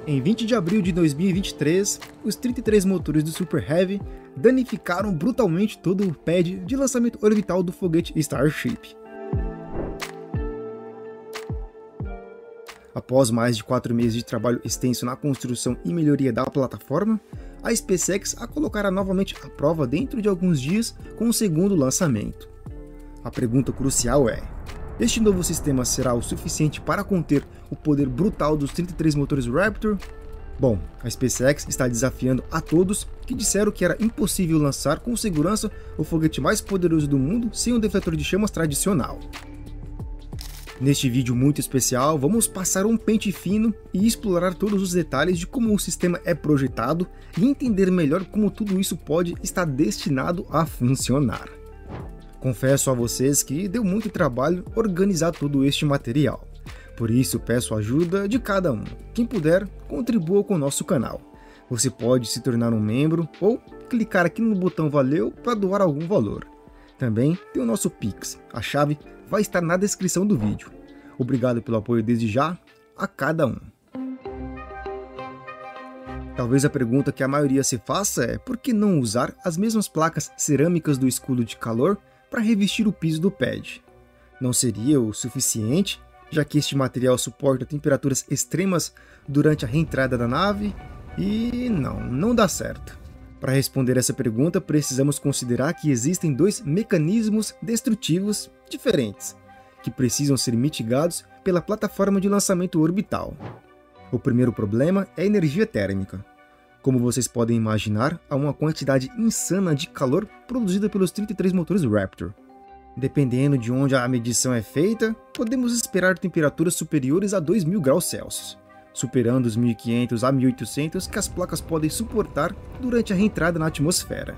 Em 20 de abril de 2023, os 33 motores do Super Heavy danificaram brutalmente todo o pad de lançamento orbital do foguete Starship. Após mais de 4 meses de trabalho extenso na construção e melhoria da plataforma, a SpaceX a colocará novamente à prova dentro de alguns dias com o segundo lançamento. A pergunta crucial é: este novo sistema será o suficiente para conter o poder brutal dos 33 motores Raptor? Bom, a SpaceX está desafiando a todos que disseram que era impossível lançar com segurança o foguete mais poderoso do mundo sem um defletor de chamas tradicional. Neste vídeo muito especial, vamos passar um pente fino e explorar todos os detalhes de como o sistema é projetado e entender melhor como tudo isso pode estar destinado a funcionar. Confesso a vocês que deu muito trabalho organizar todo este material, por isso peço a ajuda de cada um. Quem puder, contribua com o nosso canal. Você pode se tornar um membro ou clicar aqui no botão Valeu para doar algum valor. Também tem o nosso Pix, a chave vai estar na descrição do vídeo. Obrigado pelo apoio desde já a cada um. Talvez a pergunta que a maioria se faça é: por que não usar as mesmas placas cerâmicas do escudo de calor para revestir o piso do pad? Não seria o suficiente, já que este material suporta temperaturas extremas durante a reentrada da nave? E não dá certo. Para responder essa pergunta, precisamos considerar que existem dois mecanismos destrutivos diferentes, que precisam ser mitigados pela plataforma de lançamento orbital. O primeiro problema é a energia térmica. Como vocês podem imaginar, há uma quantidade insana de calor produzida pelos 33 motores Raptor. Dependendo de onde a medição é feita, podemos esperar temperaturas superiores a 2000 graus Celsius, superando os 1500 a 1800 que as placas podem suportar durante a reentrada na atmosfera.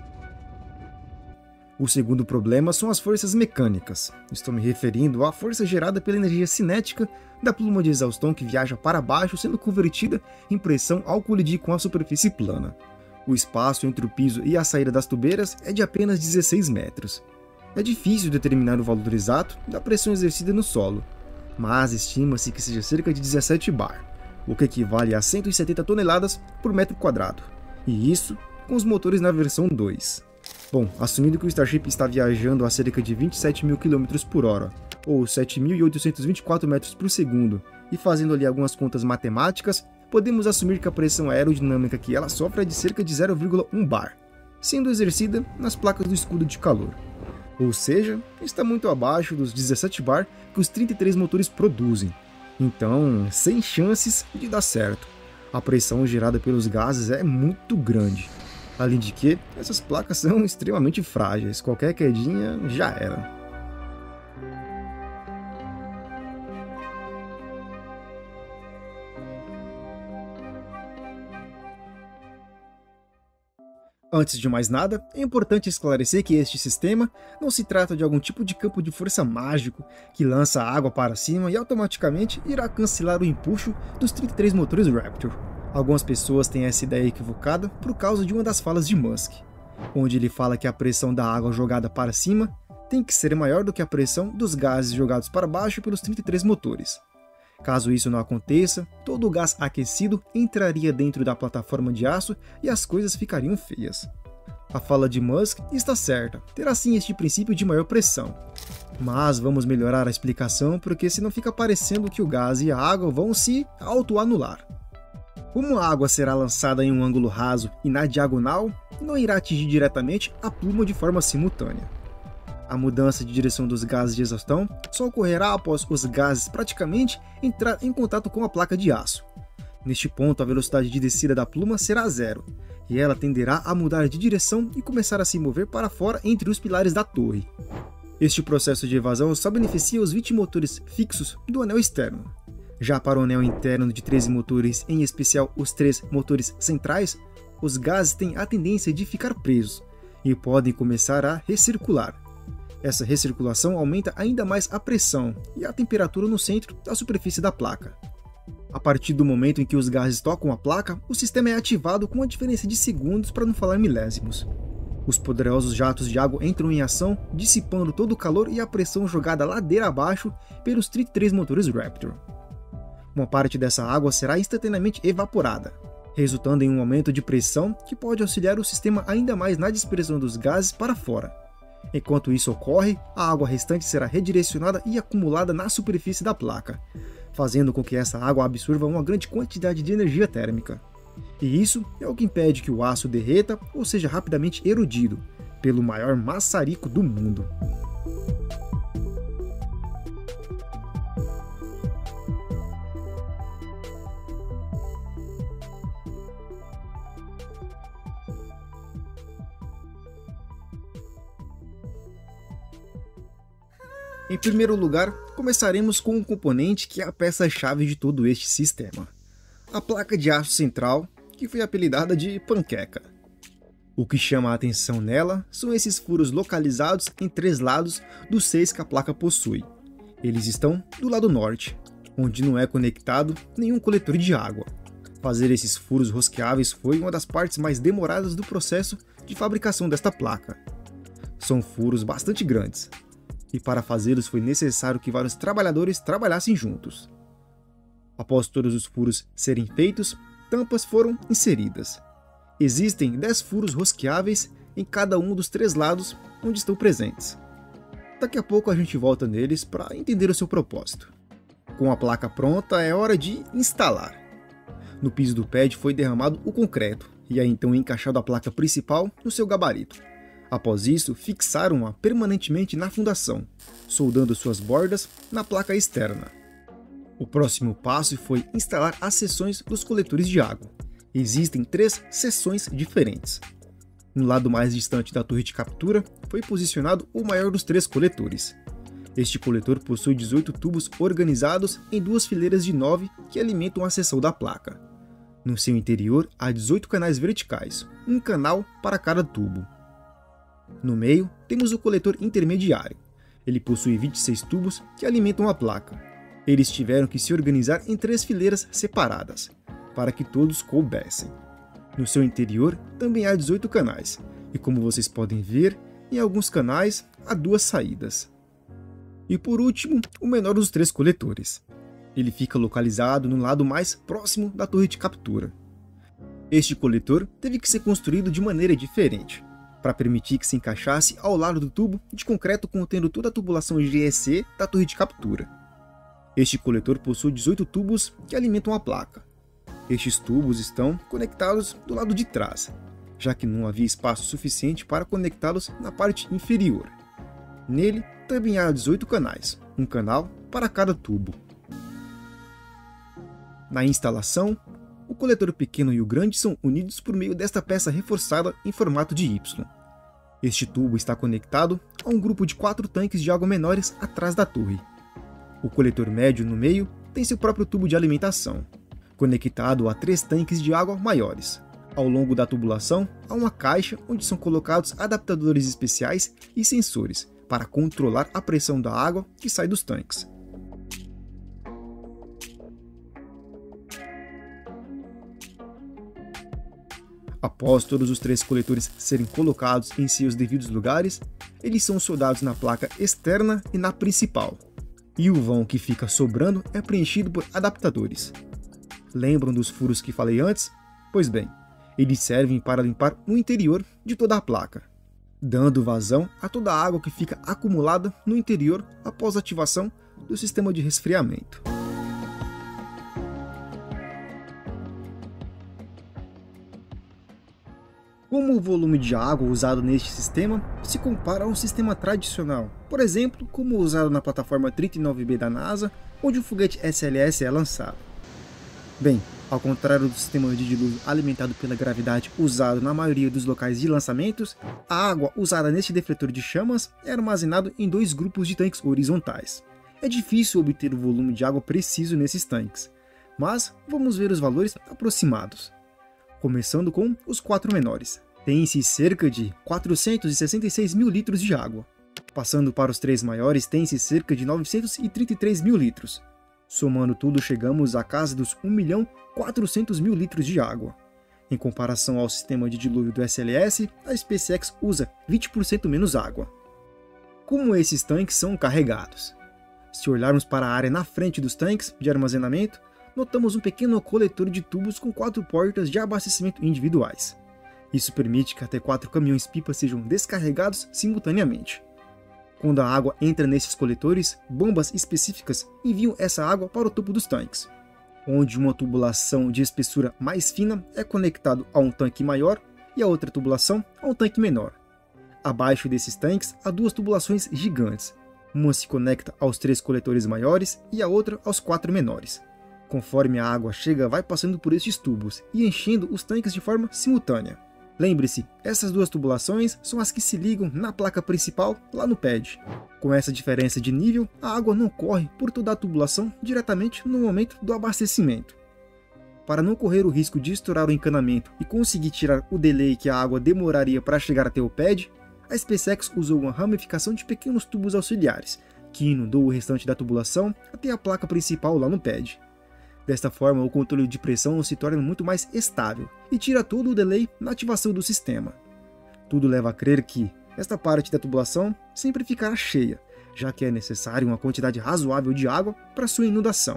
O segundo problema são as forças mecânicas. Estou me referindo à força gerada pela energia cinética da pluma de exaustão que viaja para baixo, sendo convertida em pressão ao colidir com a superfície plana. O espaço entre o piso e a saída das tubeiras é de apenas 16 metros. É difícil determinar o valor exato da pressão exercida no solo, mas estima-se que seja cerca de 17 bar, o que equivale a 170 toneladas por metro quadrado. E isso com os motores na versão 2. Bom, assumindo que o Starship está viajando a cerca de 27.000 km por hora, ou 7.824 metros por segundo, e fazendo ali algumas contas matemáticas, podemos assumir que a pressão aerodinâmica que ela sofre é de cerca de 0,1 bar, sendo exercida nas placas do escudo de calor. Ou seja, está muito abaixo dos 17 bar que os 33 motores produzem. Então, sem chances de dar certo. A pressão gerada pelos gases é muito grande. Além de que, essas placas são extremamente frágeis, qualquer quedinha já era. Antes de mais nada, é importante esclarecer que este sistema não se trata de algum tipo de campo de força mágico que lança a água para cima e automaticamente irá cancelar o empuxo dos 33 motores Raptor. Algumas pessoas têm essa ideia equivocada por causa de uma das falas de Musk, onde ele fala que a pressão da água jogada para cima tem que ser maior do que a pressão dos gases jogados para baixo pelos 33 motores. Caso isso não aconteça, todo o gás aquecido entraria dentro da plataforma de aço e as coisas ficariam feias. A fala de Musk está certa, terá sim este princípio de maior pressão. Mas vamos melhorar a explicação porque senão fica parecendo que o gás e a água vão se autoanular. Como a água será lançada em um ângulo raso e na diagonal, não irá atingir diretamente a pluma de forma simultânea. A mudança de direção dos gases de exaustão só ocorrerá após os gases praticamente entrar em contato com a placa de aço. Neste ponto, a velocidade de descida da pluma será zero, e ela tenderá a mudar de direção e começar a se mover para fora entre os pilares da torre. Este processo de evasão só beneficia os 20 motores fixos do anel externo. Já para o anel interno de 13 motores, em especial os 3 motores centrais, os gases têm a tendência de ficar presos e podem começar a recircular. Essa recirculação aumenta ainda mais a pressão e a temperatura no centro da superfície da placa. A partir do momento em que os gases tocam a placa, o sistema é ativado com uma diferença de segundos, para não falar milésimos. Os poderosos jatos de água entram em ação, dissipando todo o calor e a pressão jogada ladeira abaixo pelos 33 motores Raptor. Uma parte dessa água será instantaneamente evaporada, resultando em um aumento de pressão que pode auxiliar o sistema ainda mais na dispersão dos gases para fora. Enquanto isso ocorre, a água restante será redirecionada e acumulada na superfície da placa, fazendo com que essa água absorva uma grande quantidade de energia térmica. E isso é o que impede que o aço derreta ou seja rapidamente erodido pelo maior maçarico do mundo. Em primeiro lugar, começaremos com um componente que é a peça-chave de todo este sistema: a placa de aço central, que foi apelidada de panqueca. O que chama a atenção nela são esses furos localizados em 3 lados dos 6 que a placa possui. Eles estão do lado norte, onde não é conectado nenhum coletor de água. Fazer esses furos rosqueáveis foi uma das partes mais demoradas do processo de fabricação desta placa. São furos bastante grandes, e para fazê-los foi necessário que vários trabalhadores trabalhassem juntos. Após todos os furos serem feitos, tampas foram inseridas. Existem 10 furos rosqueáveis em cada um dos 3 lados onde estão presentes. Daqui a pouco a gente volta neles para entender o seu propósito. Com a placa pronta, é hora de instalar. No piso do pad foi derramado o concreto, e é então encaixado a placa principal no seu gabarito. Após isso, fixaram-a permanentemente na fundação, soldando suas bordas na placa externa. O próximo passo foi instalar as seções dos coletores de água. Existem 3 seções diferentes. No lado mais distante da torre de captura foi posicionado o maior dos 3 coletores. Este coletor possui 18 tubos organizados em 2 fileiras de 9 que alimentam a seção da placa. No seu interior há 18 canais verticais, um canal para cada tubo. No meio, temos o coletor intermediário. Ele possui 26 tubos que alimentam a placa. Eles tiveram que se organizar em 3 fileiras separadas, para que todos coubessem. No seu interior também há 18 canais, e como vocês podem ver, em alguns canais há 2 saídas. E por último, o menor dos 3 coletores. Ele fica localizado no lado mais próximo da torre de captura. Este coletor teve que ser construído de maneira diferente, para permitir que se encaixasse ao lado do tubo de concreto contendo toda a tubulação GEC da torre de captura. Este coletor possui 18 tubos que alimentam a placa. Estes tubos estão conectados do lado de trás, já que não havia espaço suficiente para conectá-los na parte inferior. Nele também há 18 canais, um canal para cada tubo. Na instalação, o coletor pequeno e o grande são unidos por meio desta peça reforçada em formato de Y. Este tubo está conectado a um grupo de 4 tanques de água menores atrás da torre. O coletor médio no meio tem seu próprio tubo de alimentação, conectado a 3 tanques de água maiores. Ao longo da tubulação, há uma caixa onde são colocados adaptadores especiais e sensores para controlar a pressão da água que sai dos tanques. Após todos os 3 coletores serem colocados em seus devidos lugares, eles são soldados na placa externa e na principal. E o vão que fica sobrando é preenchido por adaptadores. Lembram dos furos que falei antes? Pois bem, eles servem para limpar o interior de toda a placa, dando vazão a toda a água que fica acumulada no interior após a ativação do sistema de resfriamento. Como o volume de água usado neste sistema se compara ao sistema tradicional, por exemplo, como usado na plataforma 39B da NASA, onde o foguete SLS é lançado? Bem, ao contrário do sistema de dilúvio alimentado pela gravidade usado na maioria dos locais de lançamentos, a água usada neste defletor de chamas é armazenada em 2 grupos de tanques horizontais. É difícil obter o volume de água preciso nesses tanques, mas vamos ver os valores aproximados. Começando com os 4 menores. Tem-se cerca de 466 mil litros de água. Passando para os 3 maiores, tem-se cerca de 933 mil litros. Somando tudo, chegamos à casa dos 1.400.000 litros de água. Em comparação ao sistema de dilúvio do SLS, a SpaceX usa 20% menos água. Como esses tanques são carregados? Se olharmos para a área na frente dos tanques de armazenamento, notamos um pequeno coletor de tubos com 4 portas de abastecimento individuais. Isso permite que até 4 caminhões-pipa sejam descarregados simultaneamente. Quando a água entra nesses coletores, bombas específicas enviam essa água para o topo dos tanques, onde uma tubulação de espessura mais fina é conectado a um tanque maior e a outra tubulação a um tanque menor. Abaixo desses tanques há 2 tubulações gigantes. Uma se conecta aos 3 coletores maiores e a outra aos 4 menores. Conforme a água chega, vai passando por estes tubos e enchendo os tanques de forma simultânea. Lembre-se, essas 2 tubulações são as que se ligam na placa principal lá no pad. Com essa diferença de nível, a água não corre por toda a tubulação diretamente no momento do abastecimento. Para não correr o risco de estourar o encanamento e conseguir tirar o delay que a água demoraria para chegar até o pad, a SpaceX usou uma ramificação de pequenos tubos auxiliares, que inundou o restante da tubulação até a placa principal lá no pad. Desta forma, o controle de pressão se torna muito mais estável e tira todo o delay na ativação do sistema. Tudo leva a crer que esta parte da tubulação sempre ficará cheia, já que é necessária uma quantidade razoável de água para sua inundação.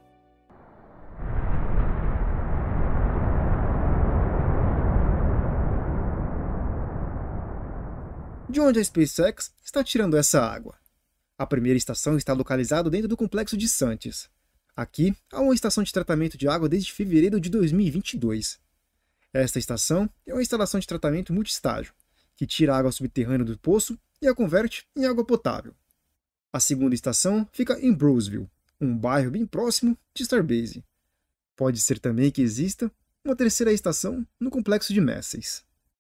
De onde a SpaceX está tirando essa água? A primeira estação está localizada dentro do complexo de Santis. Aqui há uma estação de tratamento de água desde fevereiro de 2022. Esta estação é uma instalação de tratamento multistágio, que tira a água subterrânea do poço e a converte em água potável. A segunda estação fica em Brownsville, um bairro bem próximo de Starbase. Pode ser também que exista uma terceira estação no complexo de Messies.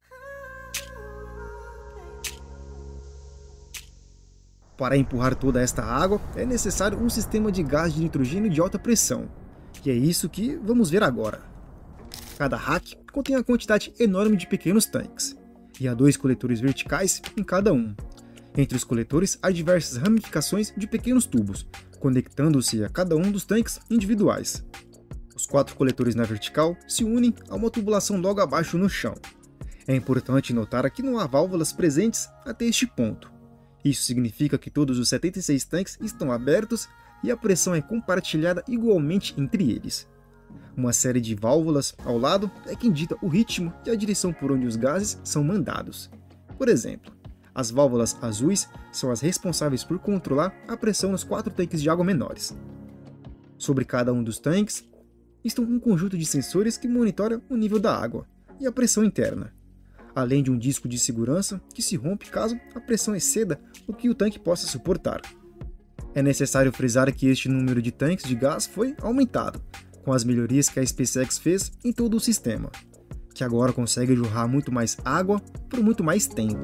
Para empurrar toda esta água, é necessário um sistema de gás de nitrogênio de alta pressão, e é isso que vamos ver agora. Cada rack contém uma quantidade enorme de pequenos tanques, e há 2 coletores verticais em cada um. Entre os coletores há diversas ramificações de pequenos tubos, conectando-se a cada um dos tanques individuais. Os 4 coletores na vertical se unem a uma tubulação logo abaixo no chão. É importante notar que não há válvulas presentes até este ponto. Isso significa que todos os 76 tanques estão abertos e a pressão é compartilhada igualmente entre eles. Uma série de válvulas ao lado é quem dita o ritmo e a direção por onde os gases são mandados. Por exemplo, as válvulas azuis são as responsáveis por controlar a pressão nos 4 tanques de água menores. Sobre cada um dos tanques estão um conjunto de sensores que monitoram o nível da água e a pressão interna, além de um disco de segurança que se rompe caso a pressão exceda o que o tanque possa suportar. É necessário frisar que este número de tanques de gás foi aumentado, com as melhorias que a SpaceX fez em todo o sistema, que agora consegue jorrar muito mais água por muito mais tempo.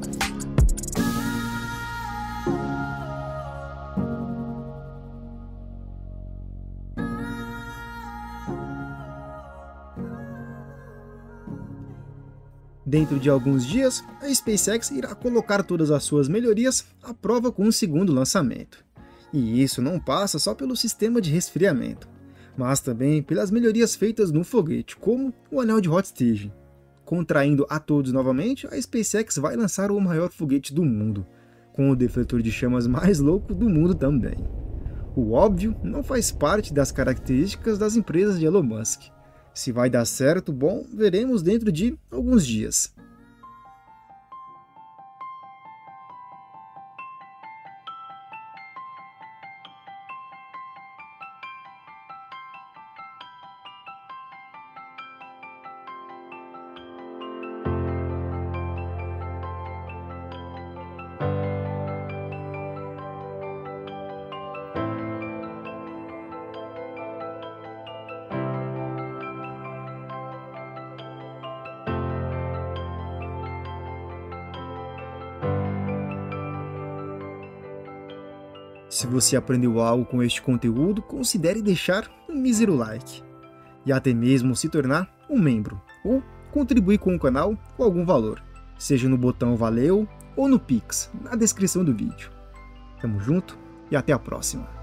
Dentro de alguns dias, a SpaceX irá colocar todas as suas melhorias à prova com um segundo lançamento. E isso não passa só pelo sistema de resfriamento, mas também pelas melhorias feitas no foguete, como o anel de hot staging. Contraindo a todos novamente, a SpaceX vai lançar o maior foguete do mundo, com o defletor de chamas mais louco do mundo também. O óbvio não faz parte das características das empresas de Elon Musk. Se vai dar certo, bom, veremos dentro de alguns dias. Se você aprendeu algo com este conteúdo, considere deixar um mísero like, e até mesmo se tornar um membro, ou contribuir com o canal com algum valor, seja no botão valeu ou no Pix, na descrição do vídeo. Tamo junto e até a próxima!